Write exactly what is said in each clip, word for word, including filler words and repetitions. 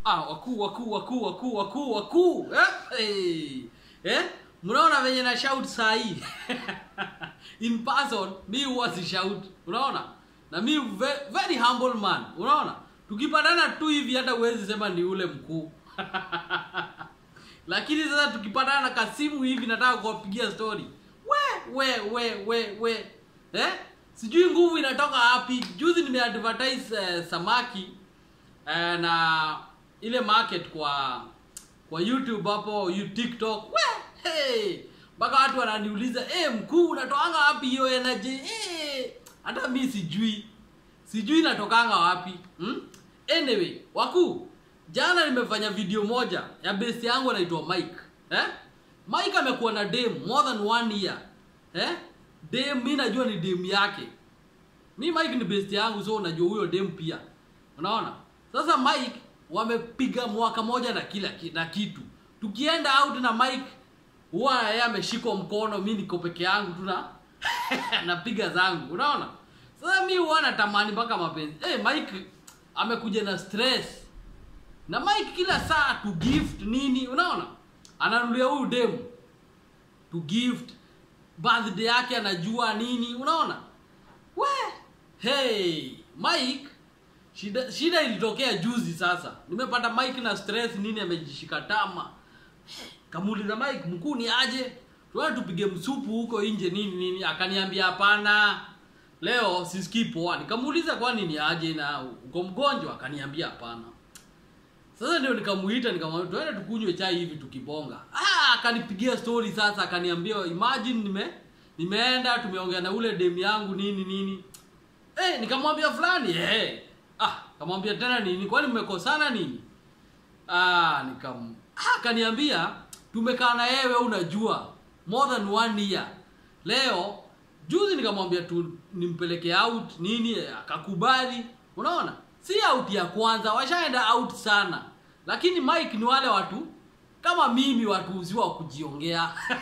Ah, wakuu wakuu wakuu wakuu wakuu wakuu. Eh? Hey. Eh? Mnaona venye na shout saa hii? In person, mi huwa si shout. Unaona? Na mi very, very humble man. Unaona? Tukipatana tu hivi hata uwezi sema ni ule mkuu. Lakini sasa tukipatana na kasimu hivi nataka kuwapigia story. We we we we we. Eh? Sijui nguvu inatoka wapi. Juzi nimeadvertise uh, samaki uh, na ile market kwa kwa YouTube hapo, TikTok. We hey. Baka watu wananiuliza, "Eh, mkuu unatoanga wapi hiyo energy?" Eh, hata mimi sijui. Sijui inatokanga wapi. Hmm? Anyway, wakuu, jana nimefanya video moja ya best yangu anaitwa Mike. Eh? Mike amekuwa na dem more than one year. Eh? Dem mimi najua ni dem yake. Mimi Mike ni best yangu, so najua huyo dem pia. Unaona? Sasa Mike wamepiga mwaka moja na kila na kitu. Tukienda out na Mike huwa yeye ameshika mkono, mimi niko peke yangu tu na napiga zangu. Unaona? Sasa mimi huwa natamani mpaka mapenzi. Eh, hey, Mike amekuja na stress. Na Mike kila saa to gift nini, unaona? Ananulia huyu dem to gift, birthday yake anajua nini, unaona? We, hey, Mike, shida shida ilitokea juzi sasa. Nimepata Mike na stress nini, amejishika tama. Kamuuliza Mike, mkuu ni aje? Tuone tupige msupu huko nje nini nini, akaniambia hapana. Leo sisikii poa. Nikamuuliza kwa nini aje na uko mgonjwa, akaniambia hapana. Sasa ndio nikamuita nikamwambia tuende tukunywe chai hivi tukibonga. Ah, akanipigia story sasa, akaniambia imagine nime nimeenda tumeongea na ule dem yangu nini nini. Eh, nikamwambia fulani, eh. Ah, kamwambia tena nini? Kwani mmekosana nini? Ah, nikam ah, akaniambia tumekaa na wewe unajua more than one year. Leo juzi nikamwambia tu nimpeleke out nini, akakubali. Unaona? Si out ya kwanza, washaenda out sana. Lakini Mike ni wale watu kama mimi, watu uziwa kujiongea.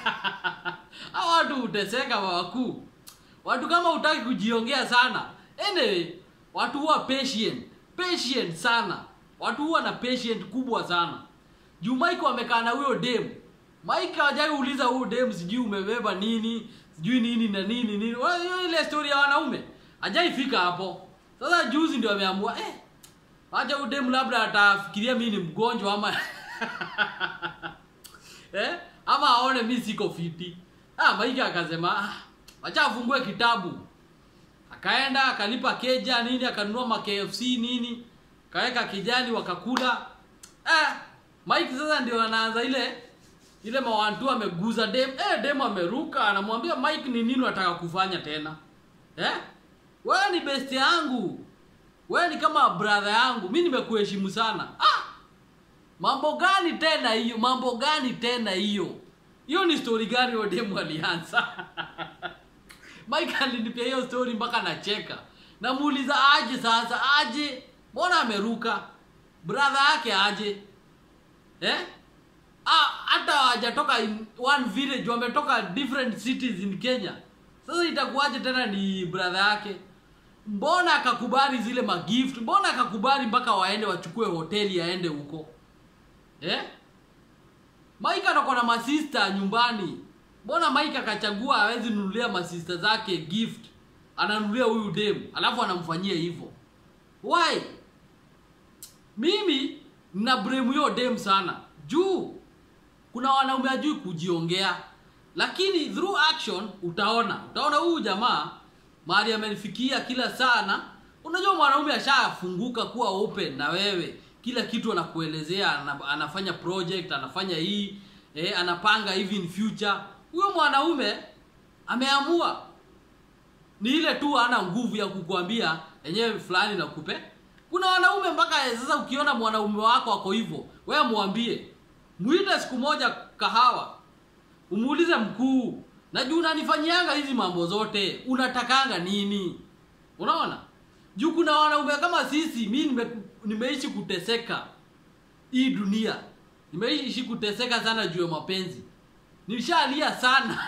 Hao watu uteseka wakuu. Watu kama utaki kujiongea sana. Anyway, watu huwa patient, patient sana. Watu huwa na patient kubwa sana. Juu Mike wamekaa na huyo dem. Mike hajai uliza huyo dem sijui umebeba nini, sijui nini na nini nini. Wewe ile story ya wanaume hajai fika hapo. Sasa juzi ndio ameamua eh acha udem labda atafikiria mimi ni mgonjwa ama eh ama aone mimi siko fiti. Ah, Mike akasema ah, acha afungue kitabu. Akaenda akalipa keja nini, akanunua ma K F C nini, kaeka kijani wakakula. Ah, Mike sasa ndio anaanza ile ile mawantu ameguza dem. Eh, dem ameruka, anamwambia Mike ni nini unataka kufanya tena? Eh? Wewe ni best yangu. Wewe ni kama brother yangu. Mimi nimekuheshimu sana. Ah! Mambo gani tena hiyo? Mambo gani tena hiyo? Hiyo ni story gani wa demu alianza? Mike alinipia hiyo story mpaka nacheka. Namuuliza aje sasa, aje? Mbona ameruka? Brother yake aje? Eh? Ah, hata hajatoka in one village, wametoka different cities in Kenya. Sasa itakuwaje tena ni brother yake? Mbona akakubali zile magift? Mbona akakubali mpaka waende wachukue hoteli aende huko? Eh? Mike anakuwa na masista nyumbani. Mbona Mike akachagua hawezi nunulia masista zake gift? Ananunulia huyu dem, alafu anamfanyia hivyo. Why? Mimi nina blame hiyo dem sana. Juu kuna wanaume hajui kujiongea. Lakini through action utaona. Utaona huyu jamaa mahali amenifikia kila sana. Unajua mwanaume ashafunguka kuwa open na wewe. Kila kitu anakuelezea, anafanya project, anafanya hii, eh, anapanga hivi in future. Huyo mwanaume ameamua. Ni ile tu hana nguvu ya kukuambia yenyewe fulani na kupe. Kuna wanaume mpaka sasa ukiona mwanaume wako wako hivyo, wewe muambie. Muite siku moja kahawa. Umuulize mkuu, najua unanifanyianga hizi mambo zote, unatakanga nini? Unaona? Juu kuna wanaume kama sisi, mimi nime, nimeishi kuteseka hii dunia. Nimeishi kuteseka sana juu ya mapenzi. Nishalia sana.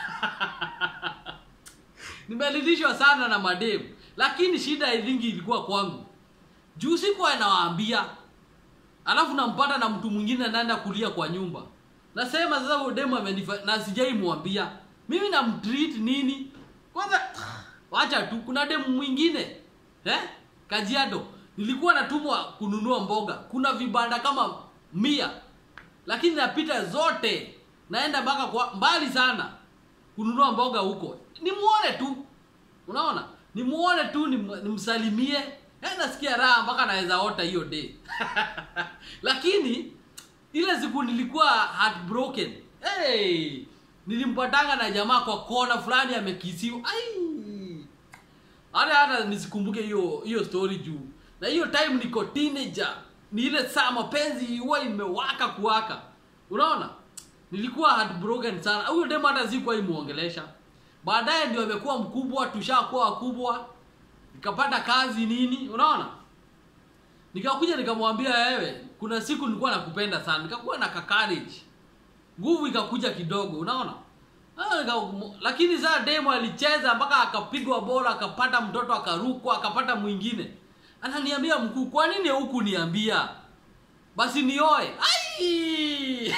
Nimelilishwa sana na madem. Lakini shida idhingi ilikuwa kwangu. Juu sikuwa nawaambia. alafu nampata na mtu mwingine anaenda kulia kwa nyumba. Nasema sasa huyo demu amenifa na sijaimwambia. Mimi namtreat nini? Kwanza wacha tu kuna demu mwingine. Eh? Kajiado. Nilikuwa natumwa kununua mboga. Kuna vibanda kama mia. Lakini napita zote. Naenda mpaka kwa mbali sana kununua mboga huko. Nimuone tu. Unaona? Nimuone tu nimsalimie. Eh, nasikia raha mpaka naweza ota hiyo day. Lakini ile siku nilikuwa heartbroken. Hey! Nilimpatanga na jamaa kwa kona fulani amekisiwa. Ai! Hata hata nisikumbuke hiyo hiyo story juu. Na hiyo time niko teenager. Ni ile saa mapenzi huwa imewaka kuwaka. Unaona? Nilikuwa heartbroken sana. Huyo demu hata sikuwa imuongelesha. Baadaye ndio amekuwa mkubwa, tushakuwa wakubwa. Nikapata kazi nini, unaona? Nikakuja nikamwambia wewe, kuna siku nilikuwa nakupenda sana. Nikakuwa na courage. Nguvu ikakuja kidogo, unaona? Ah, nika, lakini sasa demo alicheza mpaka akapigwa bola, akapata mtoto akarukwa, akapata mwingine. Ananiambia mkuu, kwa nini huku niambia? Basi nioe. Ai!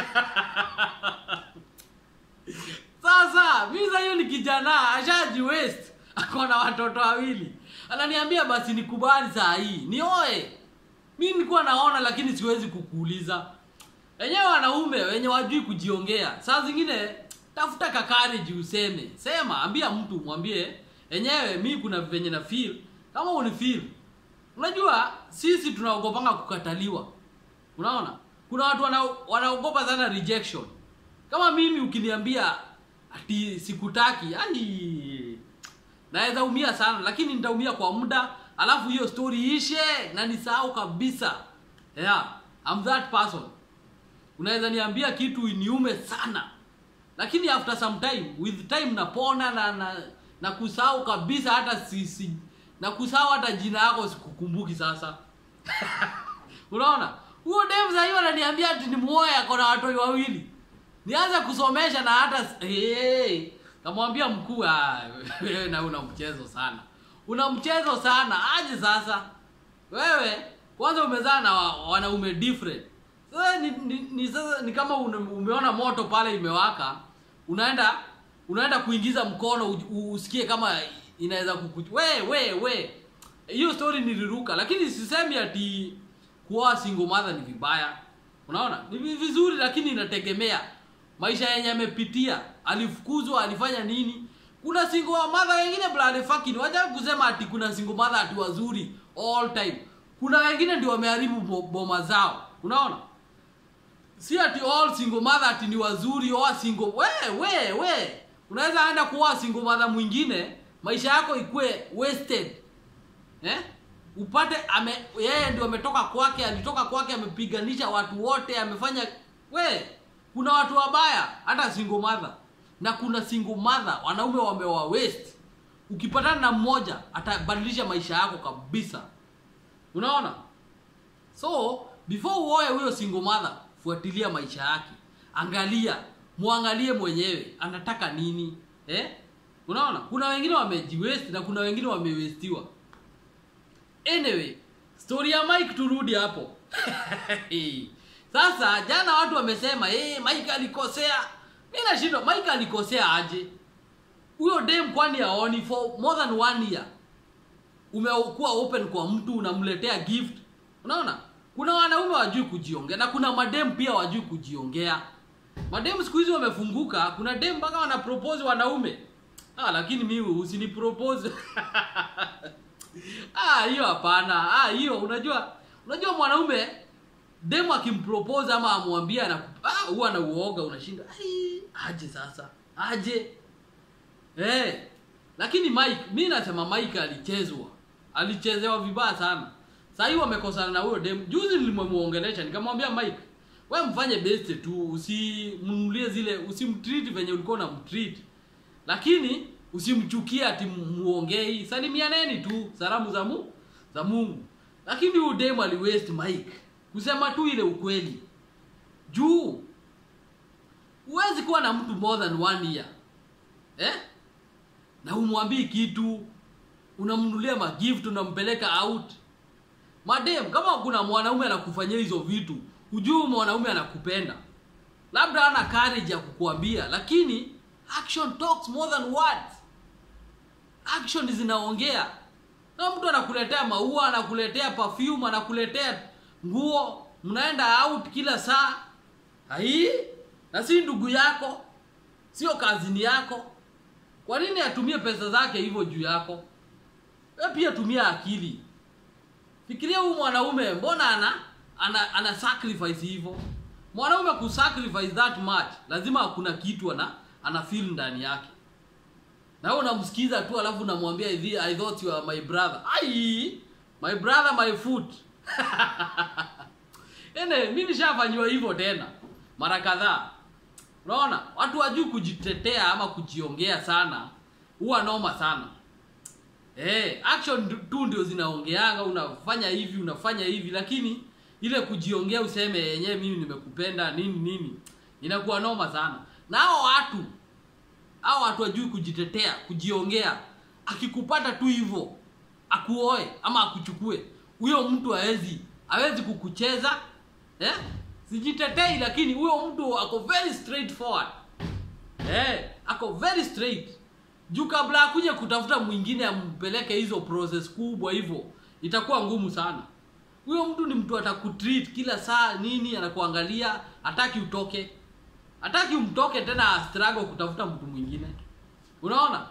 Sasa, mimi sasa hiyo ni kijana, ashaji waste. Akona watoto wawili. Ananiambia basi nikubali saa hii. Nioe. Mimi nilikuwa naona lakini siwezi kukuuliza. Wenyewe wanaume wenye wajui kujiongea. Saa zingine tafuta courage useme. Sema, ambia mtu mwambie, "Enyewe mimi kuna venye na feel." Kama uni feel. Unajua sisi tunaogopanga kukataliwa. Unaona? Kuna watu wana, wanaogopa sana rejection. Kama mimi ukiniambia ati sikutaki, yani naweza umia sana, lakini nitaumia kwa muda, alafu hiyo story ishe na nisahau kabisa. Yeah, I'm that person. Unaweza niambia kitu iniume sana, lakini after some time, with time napona na na, na kusahau kabisa, hata sisi na kusahau hata jina yako sikukumbuki sasa. Unaona? Huyo dem sasa hiyo ananiambia ati ni muoe akona watu wawili. Nianza kusomesha na hata hey, kamwambia mkuu, wewe na una mchezo sana. Una mchezo sana. Aje sasa. Wewe kwanza umezaa na wanaume different. Sasa ni, ni, ni sasa ni kama umeona moto pale imewaka, unaenda unaenda kuingiza mkono usikie kama inaweza kukuchu. We we we. Hiyo story niliruka, lakini sisemi ati kuwa single mother ni vibaya. Unaona? Ni vizuri, lakini inategemea maisha yenye amepitia, alifukuzwa, alifanya nini. Kuna single mother wengine blood fucking, wacha kusema ati kuna single mother ati wazuri all time. Kuna wengine ndio wameharibu boma zao. Unaona? Si ati all single mother ati ni wazuri au single. We we we. Unaweza aenda kuwa single mother mwingine, maisha yako ikue wasted. Eh? Upate ame yeye ndio ametoka kwake, alitoka kwake amepiganisha watu wote, amefanya we. Kuna watu wabaya hata single mother, na kuna single mother wanaume wamewa waste. Ukipatana na mmoja atabadilisha maisha yako kabisa. Unaona? So before uoe huyo single mother, fuatilia maisha yake. Angalia, muangalie mwenyewe anataka nini, eh? Unaona? Kuna wengine wamejiwaste na kuna wengine wamewestiwa. Anyway, story ya Mike turudi hapo. Sasa jana watu wamesema, "Eh, hey, Mike alikosea." Mimi nashindwa, Mike alikosea aje? Huyo dem kwani haoni for more than one year? Umekuwa open kwa mtu, unamletea gift. Unaona? Kuna wanaume wajui kujiongea na kuna madem pia wajui kujiongea. Madem siku hizi wamefunguka, kuna dem mpaka wana propose wanaume. Ah, lakini mimi usini propose. Ah, hiyo hapana. Ah, hiyo unajua, unajua mwanaume demu akimpropose ama amwambia na ah huwa na uoga, unashinda. Ai, aje sasa. Aje. Eh. Hey, lakini Mike, mimi nasema Mike alichezwa. Alichezewa vibaya sana. Sasa hiyo wamekosana na huyo demu. Juzi nilimwongelesha nikamwambia Mike, wewe mfanye best tu, usimnunulie zile, usimtreat venye ulikuwa unamtreat. Lakini usimchukie ati muongei, salimianeni tu, salamu za Mungu, za Mungu. Lakini huyo demu ali waste Mike. Kusema tu ile ukweli. Juu huwezi kuwa na mtu more than one year. Eh? Na umwambie kitu, unamnunulia magift, unampeleka out. Madem, kama kuna mwanaume anakufanyia hizo vitu, ujue mwanaume anakupenda. Labda ana courage ya kukuambia, lakini action talks more than words. Action zinaongea. Na mtu anakuletea maua, anakuletea perfume, anakuletea nguo, mnaenda out kila saa. Hai? Na si ndugu yako, sio kazini yako. Kwa nini atumie pesa zake hivyo juu yako? Wewe pia tumia akili. Fikiria huyu mwanaume mbona ana ana, ana sacrifice hivyo. Mwanaume ku sacrifice that much, lazima kuna kitu ana ana feel ndani yake. Na wewe unamsikiza tu alafu unamwambia hivi, I thought you are my brother. Ai, my brother my foot. Ene, mimi nishafanywa hivyo tena mara kadhaa. Unaona, watu wajui kujitetea ama kujiongea sana, huwa noma sana. Eh, action tu ndio zinaongeanga, unafanya hivi, unafanya hivi, lakini ile kujiongea useme yenyewe mimi nimekupenda nini nini, inakuwa noma sana. Na hao watu, hao watu wajui kujitetea, kujiongea, akikupata tu hivyo, akuoe ama akuchukue, huyo mtu hawezi, hawezi kukucheza, eh? Sijitetei, lakini huyo mtu ako very straightforward. Eh, ako very straight. Juu kabla akuje kutafuta mwingine ampeleke hizo process kubwa hivyo, itakuwa ngumu sana. Huyo mtu ni mtu atakutreat kila saa nini, anakuangalia, hataki utoke. Hataki umtoke tena struggle kutafuta mtu mwingine. Unaona?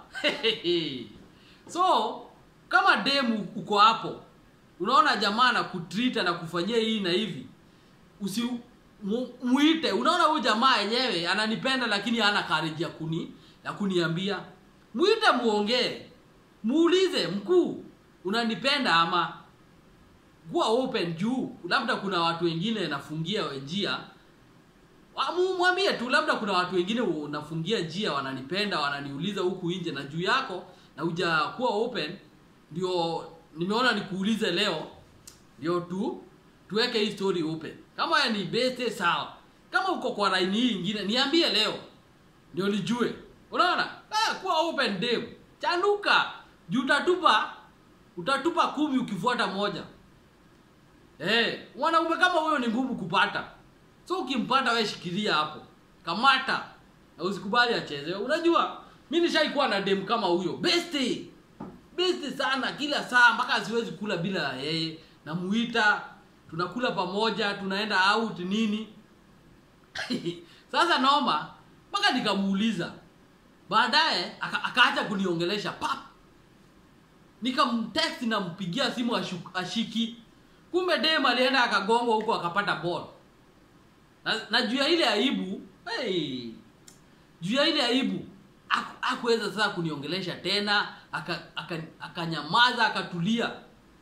So, kama demu uko hapo, unaona jamaa na kutreat na kufanyia hii na hivi, usi mu, muite. Unaona huyu jamaa yenyewe ananipenda lakini hana courage ya kuni ya kuniambia. Muite muongee. Muulize, mkuu, unanipenda ama? Kuwa open juu. Labda kuna watu wengine nafungia njia. Mwambie tu labda kuna watu wengine unafungia njia, wananipenda, wananiuliza huku nje na juu yako na hujakuwa open, ndio nimeona nikuulize leo ndio tu tuweke hii story open. Kama ya ni best sawa. Kama uko kwa line hii nyingine niambie leo ndio nijue. Unaona? Ah, kuwa open dem. Chanuka. Juu utatupa utatupa kumi ukifuata moja. Eh, mwanaume kama huyo ni ngumu kupata. So ukimpata wewe shikilia hapo. Kamata. Na usikubali acheze. Unajua, mimi nishaikuwa na dem kama huyo. Best. Best sana kila saa mpaka siwezi kula bila yeye. Namuita, tunakula pamoja, tunaenda out nini. Sasa noma, mpaka nikamuuliza. Baadaye akaacha kuniongelesha pap. Nikamtext na mpigia simu ashiki. Kumbe dem alienda akagongwa huko akapata ball. Na, na juu ya ile aibu, hey, juu ya ile aibu hakuweza sasa kuniongelesha tena, akanyamaza, aka, aka akatulia.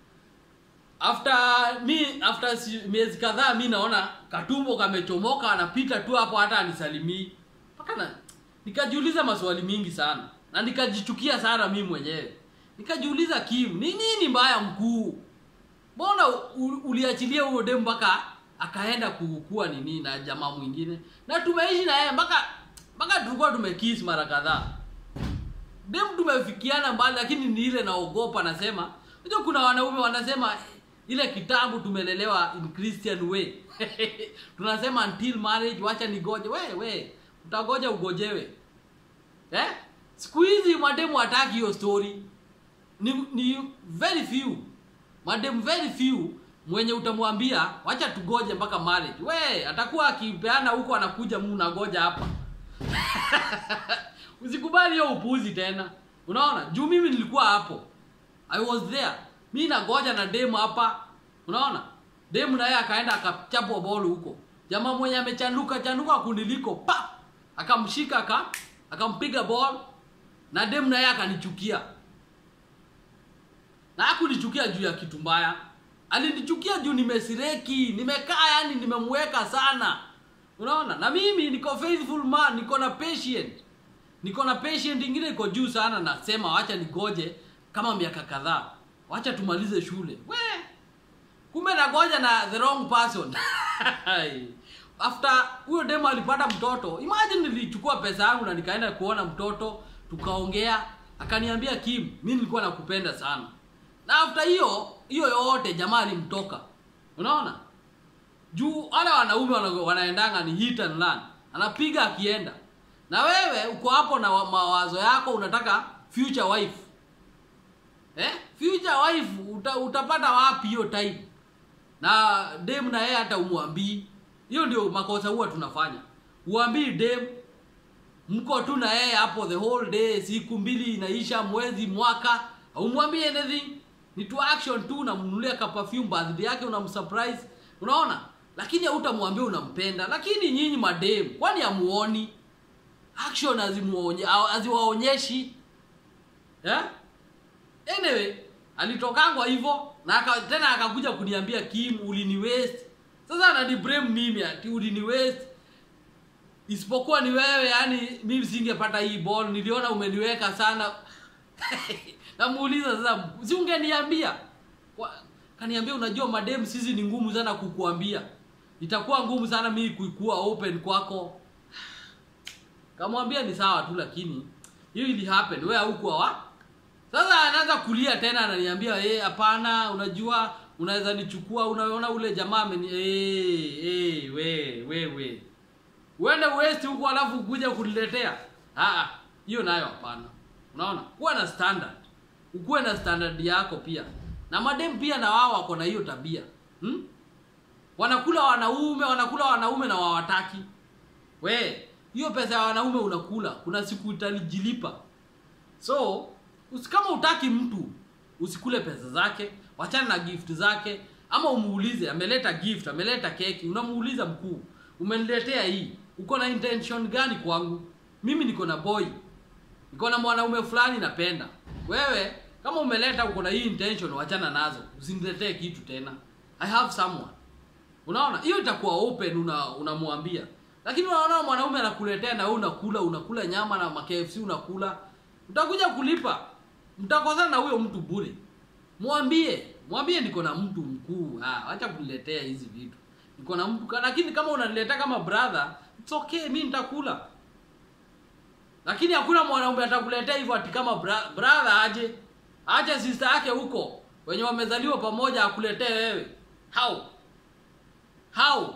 After mi after miezi kadhaa mimi naona katumbo kamechomoka, anapita tu hapo hata anisalimii. Mpaka na nikajiuliza maswali mingi sana. Na nikajichukia sana mimi mwenyewe. Nikajiuliza Kim, ni nini mbaya mkuu? Mbona uliachilia huo demu mpaka akaenda kukua nini na jamaa mwingine? Na tumeishi na yeye mpaka mpaka tulikuwa tumekiss mara kadhaa. Demu tumefikiana mbali, lakini ni ile naogopa, nasema. Unajua kuna wanaume wanasema ile kitabu tumelelewa in Christian way. Tunasema until marriage, wacha nigoje. We we, utagoja ugojewe. Eh? Siku hizi mademu hataki hiyo story. Ni, ni very few. Mademu very few mwenye utamwambia wacha tugoje mpaka marriage. We, atakuwa akipeana huko anakuja mu nagoja hapa. Usikubali hiyo upuzi tena. Unaona? Juu mimi nilikuwa hapo. I was there. Mimi nagoja na demu hapa. Unaona? Demu na yeye akaenda akachapwa ball huko. Jamaa mwenye amechanuka chanuka kuniliko pa. Akamshika aka akampiga ball na demu na yeye akanichukia. Na hakunichukia juu ya kitu mbaya. Alinichukia juu nimesireki, nimekaa yani nimemweka sana. Unaona? Na mimi niko faithful man, niko na patient. Niko na patient ingine iko juu sana, nasema wacha nigoje kama miaka kadhaa. Wacha tumalize shule. We. Kumbe nagoja na the wrong person. After huyo demo alipata mtoto, imagine nilichukua pesa yangu na nikaenda kuona mtoto, tukaongea, akaniambia Kim, mimi nilikuwa nakupenda sana. Na after hiyo hiyo yote jamaa alimtoka. Unaona? Juu wale wanaume wanaendanga ni hit and run. Anapiga akienda. Na wewe uko hapo na mawazo yako unataka future wife. Eh? Future wife uta, utapata wapi hiyo time? Na dem na yeye hata umwambii. Hiyo ndio makosa huwa tunafanya. Uambii dem, mko tu na yeye hapo the whole day, siku mbili inaisha, mwezi, mwaka, umwambii anything. Ni tu action tu, unamnunulia ka perfume birthday yake, unamsurprise. Unaona? Lakini hutamwambia unampenda. Lakini nyinyi madem, kwani hamuoni? Action azimuonye, aziwaonyeshi. Eh? Anyway, alitokangwa hivyo na aka, tena akakuja kuniambia Kim ulini waste. Sasa anani blame mimi ati ulini waste. Isipokuwa ni wewe, yani mimi singepata hii ball, niliona umeniweka sana. Namuuliza sasa, si ungeniambia? Kaniambia unajua madem sisi ni ngumu sana kukuambia. Itakuwa ngumu sana mimi kuikuwa open kwako. Kamwambia ni sawa tu, lakini hiyo ili happen wewe huko wa. Sasa anaanza kulia tena, ananiambia eh hapana, unajua unaweza nichukua, unaona ule jamaa ameni eh eh we we we. Uende waste huko alafu kuja kuniletea. Ah ah, hiyo nayo hapana. Unaona? Kuwa na standard. Ukuwe na standard yako pia. Na madem pia na wao wako na hiyo tabia. Hmm? Wanakula wanaume, wanakula wanaume na wawataki. We, hiyo pesa ya wanaume unakula, kuna siku utalijilipa. So, kama utaki mtu, usikule pesa zake, wachana na gift zake, ama umuulize, ameleta gift, ameleta keki, unamuuliza mkuu, umeniletea hii, uko na intention gani kwangu? Mimi niko na boy. Niko na mwanaume fulani napenda. Wewe, kama umeleta uko na hii intention, wachana nazo. Usiniletee kitu tena. I have someone. Unaona? Hiyo itakuwa open, una unamwambia. Lakini unaona mwanaume anakuletea na wewe unakula, unakula nyama na K F C unakula. Utakuja kulipa. Mtakosana na huyo mtu bure. Mwambie, mwambie niko na mtu mkuu. Ah, acha kuniletea hizi vitu. Niko na mtu, lakini kama unaniletea kama brother, it's okay, mimi nitakula. Lakini hakuna mwanaume atakuletea hivyo ati kama bra brother aje. Acha sister yake huko wenye wamezaliwa pamoja akuletee wewe. How? How?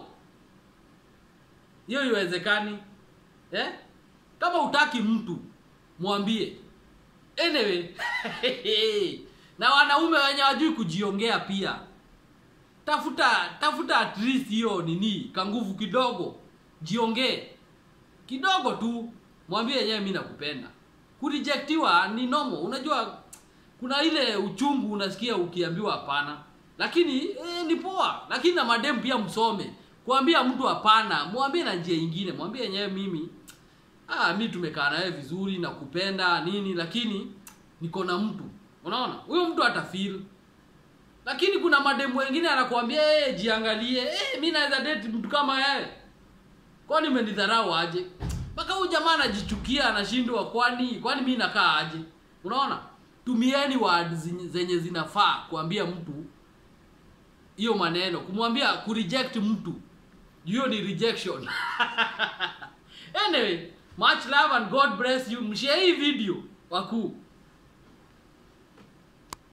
Hiyo iwezekani? Eh? Kama utaki mtu, mwambie. Anyway, na wanaume wenye wajui kujiongea pia. Tafuta tafuta at least hiyo nini, kanguvu kidogo. Jiongee. Kidogo tu. Mwambie yeye mimi nakupenda. Kurejectiwa ni normal. Unajua kuna ile uchungu unasikia ukiambiwa hapana. Lakini eh, ni poa. Lakini na madem pia msome. Kuambia mtu hapana, mwambie na njia nyingine. Mwambie yeye mimi ah mimi tumekaa naye vizuri na kupenda nini, lakini niko na mtu. Unaona? Huyo mtu atafeel. Lakini kuna madem wengine anakuambia eh jiangalie, eh mimi naweza date mtu kama yeye. Kwani umenidharau aje? Baka huyu jamaa anajichukia, anashindwa kwani kwani mimi nakaa aje? Unaona? Tumieni words zenye zinafaa kuambia mtu hiyo maneno, kumwambia kureject mtu. Hiyo ni rejection. Anyway, much love and God bless you. Mshare hii video wakuu.